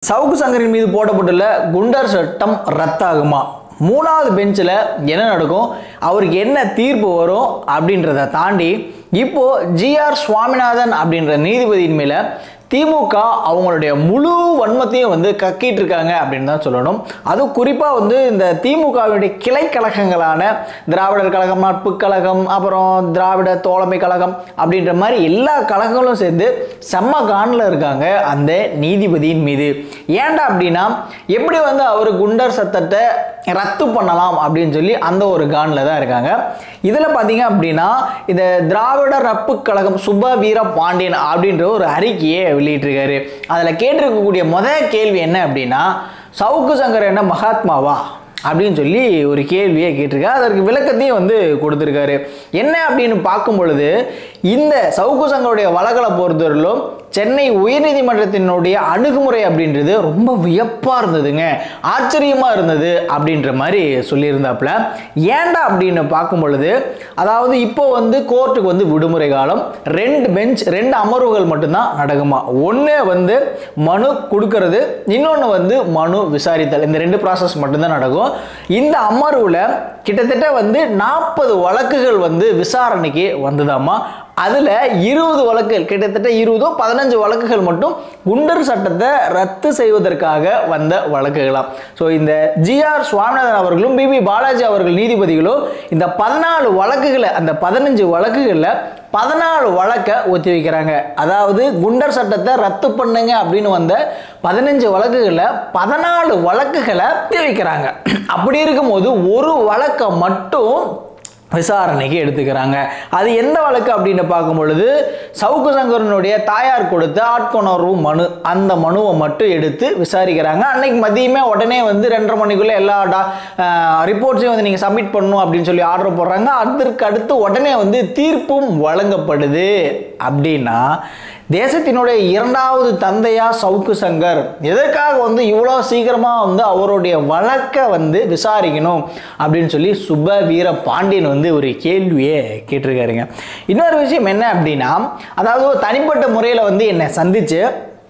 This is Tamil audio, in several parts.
சவுக்கு சங்கரின் மீது போடப்பட்டுள்ள குண்டர் சட்டம் ரத்தாகுமா? மூணாவது பெஞ்சில் என்ன நடக்கும், அவருக்கு என்ன தீர்ப்பு வரும் அப்படின்றத தாண்டி இப்போ ஜிஆர் சுவாமிநாதன் அப்படின்ற நீதிபதியின் மேல திமுக அவங்களுடைய முழு வன்மத்தையும் வந்து கக்கிட்டு இருக்காங்க அப்படின்னு தான் சொல்லணும். அதுவும் குறிப்பாக வந்து இந்த திமுகவுடைய கிளை கழகங்களான திராவிடர் கழகம், நட்பு கழகம், அப்புறம் திராவிட தோழமை கழகம் அப்படின்ற மாதிரி எல்லா கழகங்களும் சேர்ந்து செம்ம காணில் இருக்காங்க அந்த நீதிபதியின் மீது. ஏன்டா அப்படின்னா எப்படி வந்து அவர் குண்டர் சட்டத்தை ரத்து பண்ணலாம் அப்படின்னு சொல்லி அந்த ஒரு காணில் தான் இருக்காங்க. இதில் பார்த்தீங்க அப்படின்னா இந்த திராவிட நட்பு கழகம் சுப வீர பாண்டியன் அப்படின்ற ஒரு அறிக்கையை வெளியிட்டிருக்காரு. அதில் கேட்டிருக்கக்கூடிய முதல் கேள்வி என்ன அப்படின்னா, சவுக்கு சங்கர் என்ன மகாத்மாவா அப்படின்னு சொல்லி ஒரு கேள்வியை கேட்டிருக்காரு. அதற்கு விளக்கத்தையும் வந்து கொடுத்துருக்காரு. என்ன அப்படின்னு பார்க்கும் பொழுது இந்த சவுக்கு சங்கருடைய வழக்கலை பொறுத்தவரையிலும் சென்னை உயர்நீதிமன்றத்தினுடைய அணுகுமுறை அப்படின்றது ரொம்ப வியப்பாக இருந்ததுங்க, ஆச்சரியமாக இருந்தது அப்படின்ற மாதிரி சொல்லியிருந்தாப்புல. ஏன்டா அப்படின்னு பார்க்கும் பொழுது அதாவது இப்போ வந்து கோர்ட்டுக்கு வந்து விடுமுறை காலம், 2 பெஞ்ச் 2 அமர்வுகள் மட்டும்தான் நடக்குமா. ஒன்று வந்து மனு கொடுக்கறது, இன்னொன்று வந்து மனு விசாரித்தல். இந்த 2 ப்ராசஸ் மட்டும்தான் நடக்கும். இந்த அமர்வில் கிட்டத்தட்ட வந்து 40 வழக்குகள் வந்து விசாரணைக்கு வந்ததாமா. அதில் 20 வழக்குகள், கிட்டத்தட்ட 15 வழக்குகள் மட்டும் குண்டர் சட்டத்தை ரத்து செய்வதற்காக வந்த வழக்குகளாம். ஸோ இந்த ஜிஆர் சுவாமிநாதன் அவர்களும் பிபி பாலாஜி அவர்கள் நீதிபதிகளும் இந்த 14 வழக்குகளை, அந்த 15 வழக்குகளில் 14 வழக்கை ஒத்தி வைக்கிறாங்க. அதாவது குண்டர் சட்டத்தை ரத்து பண்ணுங்க அப்படின்னு வந்த 15 வழக்குகளில் 14 வழக்குகளை ஒத்தி வைக்கிறாங்க. அப்படி இருக்கும்போது ஒரு வழக்கை மட்டும் விசாரணைக்கு எடுத்துக்கிறாங்க. அது எந்த வழக்கு அப்படின்னு பார்க்கும் பொழுது சவுக்கு சங்கரனுடைய தாயார் கொடுத்த ஆட்கொணர்வு மனு, அந்த மனுவை மட்டும் எடுத்து விசாரிக்கிறாங்க. அன்னைக்கு மதியமே உடனே வந்து 2:30 மணிக்குள்ளே எல்லா ரிப்போர்ட்ஸையும் வந்து நீங்கள் சப்மிட் பண்ணணும் அப்படின்னு சொல்லி ஆர்டர் போடுறாங்க. அதற்கு அடுத்து உடனே வந்து தீர்ப்பும் வழங்கப்படுது. அப்படின்னா தேசத்தினுடைய 2வது தந்தையா சவுக்கு சங்கர் எதற்காக வந்து இவ்வளோ சீக்கிரமாக வந்து அவருடைய வழக்கை வந்து விசாரிக்கணும் அப்படின்னு சொல்லி சுப வீர பாண்டியன் வந்து ஒரு கேள்வியை கேட்டிருக்காருங்க. இன்னொரு விஷயம் என்ன அப்படின்னா, அதாவது தனிப்பட்ட முறையில் வந்து என்னை சந்திச்சு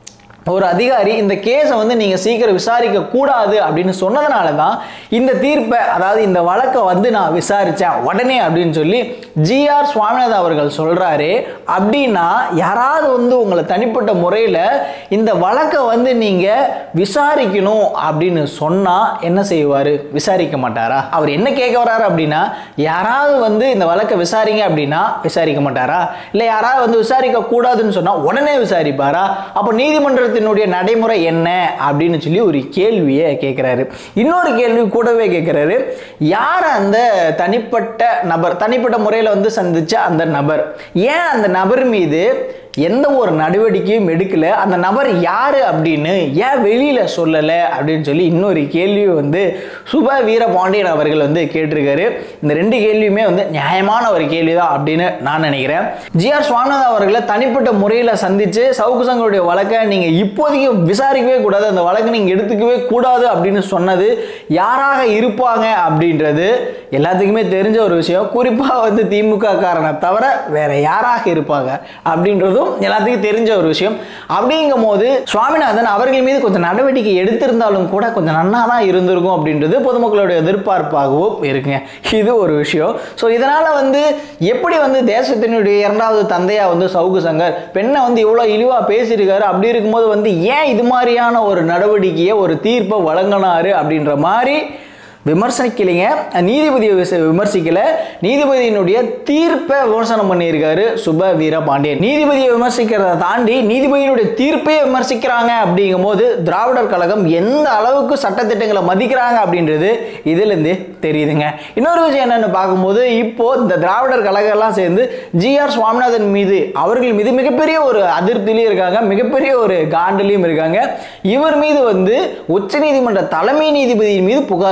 ஒரு அதிகாரி இந்த கேஸை வந்து நீங்கள் சீக்கிரம் விசாரிக்க கூடாது அப்படின்னு சொன்னதுனால தான் இந்த தீர்ப்பை, அதாவது இந்த வழக்கை வந்து நான் விசாரித்தேன் உடனே அப்படின்னு சொல்லி ஜிஆர் சுவாமிநாதன் அவர்கள் சொல்கிறாரு. அப்படின்னா யாராவது வந்து உங்களை தனிப்பட்ட முறையில் இந்த வழக்கை வந்து நீங்கள் விசாரிக்கணும் அப்படின்னு சொன்னால் என்ன செய்வார்? விசாரிக்க மாட்டாரா? அவர் என்ன கேட்க வர்றாரு அப்படின்னா, யாராவது வந்து இந்த வழக்கை விசாரிங்க அப்படின்னா விசாரிக்க மாட்டாரா? இல்லை யாராவது வந்து விசாரிக்க கூடாதுன்னு சொன்னால் உடனே விசாரிப்பாரா? அப்போ நீதிமன்றத்தினுடைய நடைமுறை என்ன அப்படின்னு சொல்லி ஒரு கேள்வியை கேட்கிறாரு. இன்னொரு கேள்வி கூடவே கேட்கிறாரு, யார் அந்த தனிப்பட்ட நபர், தனிப்பட்ட முறையில் வந்து சந்திச்ச அந்த நபர், ஏன் அந்த நபர் மீது எந்த ஒரு நடவடிக்கையும் எடுக்கல, அந்த நபர் யாரு அப்படின்னு ஏன் வெளியில சொல்லலை அப்படின்னு சொல்லி இன்னொரு கேள்வி வந்து சுப வீர பாண்டியன் அவர்கள் வந்து கேட்டிருக்காரு. இந்த 2 கேள்வியுமே வந்து நியாயமான ஒரு கேள்விதான் அப்படின்னு நான் நினைக்கிறேன். ஜிஆர் சுவாமிநாதன் அவர்களை தனிப்பட்ட முறையில் சந்திச்சு சவுக்கு சங்கருடைய வழக்கை நீங்க இப்போதைக்கு விசாரிக்கவே கூடாது, அந்த வழக்கை நீங்க எடுத்துக்கவே கூடாது அப்படின்னு சொன்னது யாராக இருப்பாங்க அப்படின்றது எல்லாத்துக்குமே தெரிஞ்ச ஒரு விஷயம். குறிப்பாக வந்து திமுக காரனை தவிர வேற யாராக இருப்பாங்க அப்படின்றதும் எல்லாத்துக்கும் தெரிஞ்ச ஒரு விஷயம். அப்படிங்கும் போது சுவாமிநாதன் அவர்கள் மீது கொஞ்சம் நடவடிக்கை எடுத்திருந்தாலும் கூட கொஞ்சம் நன்னா தான் இருந்திருக்கும் அப்படின்றது பொதுமக்களுடைய எதிர்பார்ப்பாகவும் இருக்குங்க. இது ஒரு விஷயம். ஸோ இதனால வந்து எப்படி வந்து தேசத்தினுடைய 2வது தந்தையா வந்து சவுக்கு சங்கர் பெண்ணை வந்து இவ்வளோ இழிவாக பேசியிருக்காரு, அப்படி இருக்கும்போது வந்து ஏன் இது மாதிரியான ஒரு நடவடிக்கையை, ஒரு தீர்ப்பை வழங்கினாரு அப்படின்ற மாதிரி விமர்சனிக்கலைங்க. நீதிபதியை விமர்சிக்கல, நீதிபதியினுடைய தீர்ப்பை விமர்சனம் பண்ணியிருக்காரு சுப வீர பாண்டியன். நீதிபதியை விமர்சிக்கிறத தாண்டி நீதிபதியினுடைய தீர்ப்பையே விமர்சிக்கிறாங்க. அப்படிங்கும் போது திராவிடர் கழகம் எந்த அளவுக்கு சட்டத்திட்டங்களை மதிக்கிறாங்க அப்படின்றது இதிலிருந்து தெரியுதுங்க. இன்னொரு விஷயம் என்னன்னு பார்க்கும்போது இப்போ இந்த திராவிடர் கழகம் எல்லாம் சேர்ந்து ஜிஆர் சுவாமிநாதன் மீது, அவர்கள் மீது மிகப்பெரிய ஒரு அதிருப்தியிலையும் இருக்காங்க, மிகப்பெரிய ஒரு காண்டிலையும் இருக்காங்க. இவர் மீது வந்து உச்சநீதிமன்ற தலைமை நீதிபதியின் மீது புகார் கொடுத்திருக்காங்க.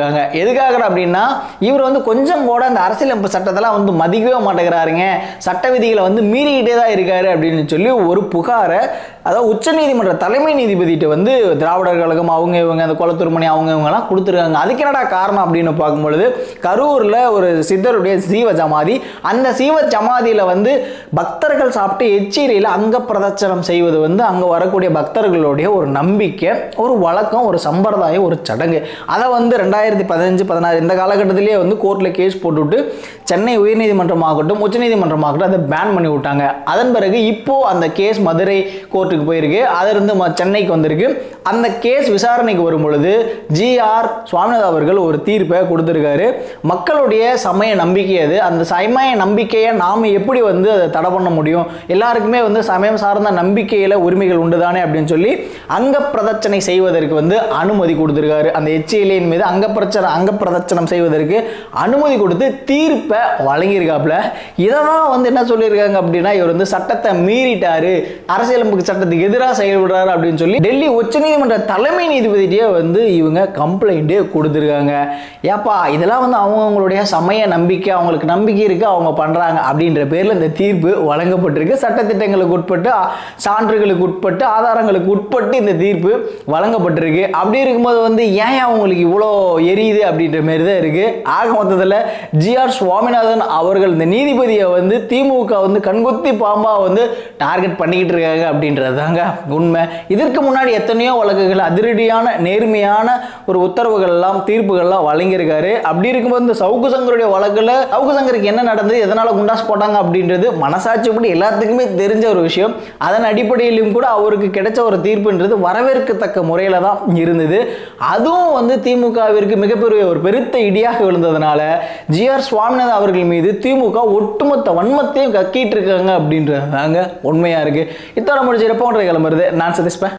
கொடுத்துருக்காங்க. எதுக்காக அப்படின்னா இவர் வந்து கொஞ்சம் கூட அந்த அரசியலமைப்பு சட்டத்தெல்லாம் வந்து மதிக்கவே மாட்டேங்கிறாருங்க, சட்ட விதிகளை வந்து மீறிக்கிட்டே தான் இருக்காரு அப்படின்னு சொல்லி ஒரு புகாரை அதாவது உச்சநீதிமன்ற தலைமை நீதிபதிகிட்ட வந்து திராவிடர் கழகம் அவங்க இவங்க அந்த குளத்தூர்மணி அவங்க இவங்கெல்லாம் கொடுத்துருக்காங்க. அதுக்கு என்னடா காரணம் அப்படின்னு பார்க்கும்பொழுது கரூரில் ஒரு சித்தருடைய சீவ சமாதி, அந்த சீவ சமாதியில் வந்து பக்தர்கள் சாப்பிட்டு எச்சிரியில் அங்க பிரதட்சணம் செய்வது வந்து அங்கே வரக்கூடிய பக்தர்களுடைய ஒரு நம்பிக்கை, ஒரு வழக்கம், ஒரு சம்பிரதாயம், ஒரு சடங்கு. அதை வந்து 2015-16 இந்த காலகட்டத்திலேயே வந்து கோர்ட்டில் கேஸ் போட்டுவிட்டு சென்னை உயர்நீதிமன்றமாகட்டும் உச்சநீதிமன்றமாகட்டும் அதை பேன் பண்ணி விட்டாங்க. அதன் பிறகு இப்போ அந்த கேஸ் மதுரை கோர்ட்டுக்கு போயிருக்கு, அதிலிருந்து சென்னைக்கு வந்திருக்கு. அந்த கேஸ் விசாரணைக்கு வரும் பொழுது ஜிஆர் சுவாமிநாதன் அவர்கள் ஒரு தீர்ப்பை கொடுத்திருக்காரு. மக்களுடைய சமய நம்பிக்கை அது, அந்த சமய நம்பிக்கையை நாம எப்படி வந்து அதை தடை பண்ண முடியும், எல்லாருக்குமே வந்து சமயம் சார்ந்த நம்பிக்கையில உரிமைகள் உண்டுதானே அப்படின்னு சொல்லி அங்க பிரதட்சணை செய்வதற்கு வந்து அனுமதி கொடுத்திருக்காரு. அந்த எச்சிலையின் மீது அங்க பிரதட்சணம் செய்வதற்கு அனுமதி கொடுத்து தீர்ப்பை வழங்கியிருக்காப்ல. இதெல்லாம் வந்து என்ன சொல்லியிருக்காங்க அப்படின்னா இவர் வந்து சட்டத்தை மீறிட்டாரு, அரசியலமைப்பு சட்டத்துக்கு எதிராக செயல்படுறாரு அப்படின்னு சொல்லி டெல்லி உச்சநீதிமன்ற தலைமை நீதிபதியே வந்து இவங்க கம்ப்ளைண்ட் கொடுத்துருக்காங்க. ஏப்பா இதெல்லாம் வந்து அவங்களுடைய சமய நம்பிக்கை, அவங்களுக்கு நம்பிக்கை இருக்கு, அவங்க பண்றாங்க அப்படின்ற பேர்ல இந்த தீர்ப்பு வழங்கப்பட்டிருக்கு. சட்டத்திட்டங்களுக்கு உட்பட்டு, சான்றுகளுக்கு உட்பட்டு, ஆதாரங்களுக்கு உட்பட்டு இந்த தீர்ப்பு வழங்கப்பட்டிருக்கு. அப்படி இருக்கும்போது வந்து ஏன் அவங்களுக்கு இவ்வளோ எரியுது அப்படின்ற மாதிரி தான் இருக்கு. ஆக மொத்தத்தில் ஜிஆர் சுவாமிநாதன் அவர்கள் இந்த நீதிபதியை வந்து திமுக வந்து கண்குத்தி பாம்பா வந்து டார்கெட் பண்ணிக்கிட்டு இருக்காங்க அப்படின்றது தாங்க உண்மை. இதற்கு முன்னாடி எத்தனையோ வழக்குகள் அதிரடியான நேர்மையான ஒரு உத்தரவுகள் எல்லாம் தீர்ப்புகள்லாம் வழங்கியிருக்காரு. அப்படி இருக்கும்போது இந்த சவுக்கு சங்கருடைய வழக்குல சவுக்கு சங்கருக்கு என்ன நடந்தது, எதனால குண்டாஸ் போட்டாங்க அப்படின்றது மனசாட்சிப்படி எல்லாத்துக்குமே தெரிஞ்ச ஒரு விஷயம். அதன் அடிப்படையிலும் கூட அவருக்கு கிடைச்ச ஒரு தீர்ப்புன்றது வரவேற்கத்தக்க முறையில தான் இருந்தது. அதுவும் வந்து திமுகவிற்கு மிகப்பெரிய ஒரு பெருத்த இடியாக விழுந்ததுனால ஜிஆர் சுவாமிநாதன் அவர்கள் மீது திமுக ஒட்டுமொத்த வன்மத்தையும் கக்கிட்டு இருக்காங்க அப்படின்றது தாங்க உண்மையா இருக்கு. இத்தனை முடிச்சு கிளம்புறது நான் சதீஷ்.